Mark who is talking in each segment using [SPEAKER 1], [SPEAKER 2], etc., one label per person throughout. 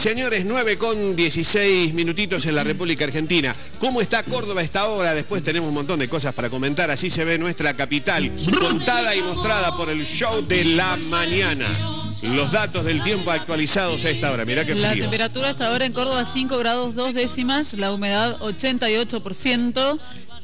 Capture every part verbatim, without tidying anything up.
[SPEAKER 1] Señores, nueve con dieciséis minutitos en la República Argentina. ¿Cómo está Córdoba a esta hora? Después tenemos un montón de cosas para comentar. Así se ve nuestra capital, contada y mostrada por el show de la mañana. Los datos del tiempo actualizados a esta hora. Mirá qué frío.
[SPEAKER 2] La temperatura hasta ahora en Córdoba cinco grados dos décimas, la humedad ochenta y ocho por ciento.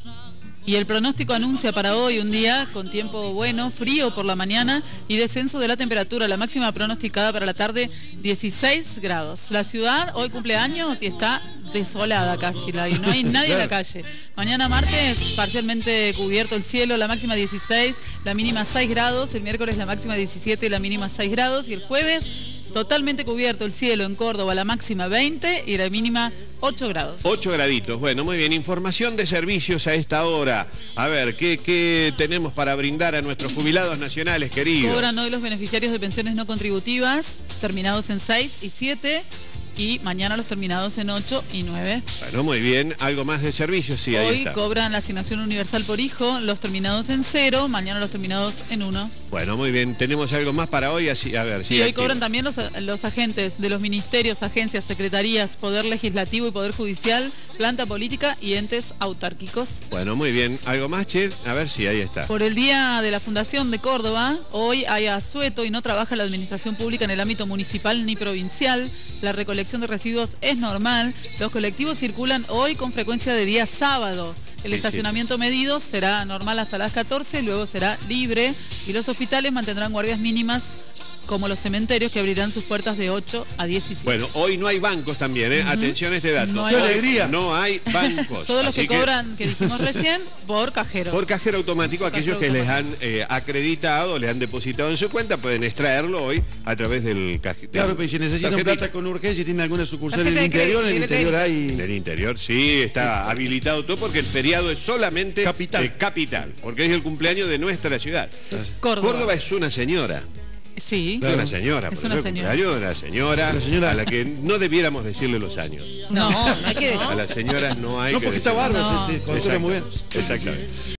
[SPEAKER 2] Y el pronóstico anuncia para hoy un día con tiempo bueno, frío por la mañana y descenso de la temperatura. La máxima pronosticada para la tarde, dieciséis grados. La ciudad hoy cumple años y está desolada casi, no hay nadie en la calle. Mañana martes, parcialmente cubierto el cielo, la máxima dieciséis, la mínima seis grados. El miércoles la máxima diecisiete y la mínima seis grados. Y el jueves, totalmente cubierto el cielo en Córdoba, la máxima veinte y la mínima ocho grados.
[SPEAKER 1] ocho graditos, bueno, muy bien. Información de servicios a esta hora. A ver, ¿qué, qué tenemos para brindar a nuestros jubilados nacionales, queridos?
[SPEAKER 2] Cobran hoy los beneficiarios de pensiones no contributivas, terminados en seis y siete, y mañana los terminados en ocho y nueve.
[SPEAKER 1] Bueno, muy bien. ¿Algo más de servicios? Sí, ahí
[SPEAKER 2] hoy
[SPEAKER 1] está.
[SPEAKER 2] Cobran la asignación universal por hijo, los terminados en cero, mañana los terminados en uno.
[SPEAKER 1] Bueno, muy bien. ¿Tenemos algo más para hoy? Así, a ver,
[SPEAKER 2] sí,
[SPEAKER 1] sí,
[SPEAKER 2] hoy
[SPEAKER 1] aquí
[SPEAKER 2] cobran también los, los agentes de los ministerios, agencias, secretarías, Poder Legislativo y Poder Judicial, planta política y entes autárquicos.
[SPEAKER 1] Bueno, muy bien. ¿Algo más, Che? A ver si ahí está.
[SPEAKER 2] Por el Día de la Fundación de Córdoba, hoy hay asueto y no trabaja la administración pública en el ámbito municipal ni provincial. La recolección de residuos es normal. Los colectivos circulan hoy con frecuencia de día sábado. El
[SPEAKER 1] sí,
[SPEAKER 2] estacionamiento
[SPEAKER 1] sí.
[SPEAKER 2] medido será normal hasta las catorce, luego será libre y los hospitales mantendrán guardias mínimas como los cementerios que abrirán sus puertas de ocho a diecisiete.
[SPEAKER 1] Bueno, hoy no hay bancos también, ¿eh? Uh-huh. Atención a este dato.
[SPEAKER 2] No
[SPEAKER 3] hay alegría.
[SPEAKER 1] No hay bancos.
[SPEAKER 2] Todos los que, que cobran, que dijimos recién, por cajero.
[SPEAKER 1] Por cajero automático, por aquellos cajero que automático. les han eh, acreditado, les han depositado en su cuenta, pueden extraerlo hoy a través del cajero.
[SPEAKER 3] Claro, pero si necesitan
[SPEAKER 1] tarjetita.
[SPEAKER 3] plata con urgencia y tienen alguna sucursal en el interior, en el interior hay...
[SPEAKER 1] En el interior, sí, está habilitado todo porque el feriado es solamente
[SPEAKER 3] capital.
[SPEAKER 1] Eh, capital, porque es el cumpleaños de nuestra ciudad.
[SPEAKER 2] Córdoba.
[SPEAKER 1] Córdoba es una señora.
[SPEAKER 2] Sí.
[SPEAKER 1] Es una señora.
[SPEAKER 2] Es una señora.
[SPEAKER 1] Una señora,
[SPEAKER 3] una señora
[SPEAKER 1] a la que no debiéramos decirle los años.
[SPEAKER 2] No, no hay que decir.
[SPEAKER 1] A las señoras no hay
[SPEAKER 3] no,
[SPEAKER 1] que
[SPEAKER 3] porque está bárbaro,
[SPEAKER 2] no.
[SPEAKER 3] se, se controla muy bien.
[SPEAKER 1] Exactamente.